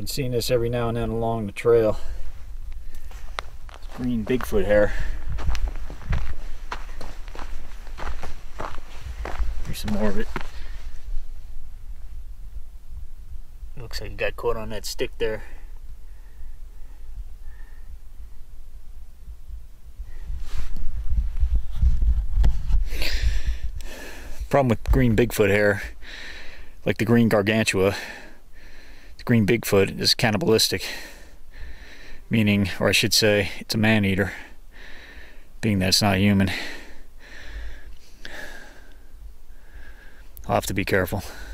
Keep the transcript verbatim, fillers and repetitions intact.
been seeing this every now and then along the trail. It's green Bigfoot hair. Here's some more of it. It looks like it got caught on that stick there. Problem with green Bigfoot hair, like the green gargantua, the green Bigfoot is cannibalistic, meaning, or I should say, it's a man-eater, being that it's not human. I'll have to be careful.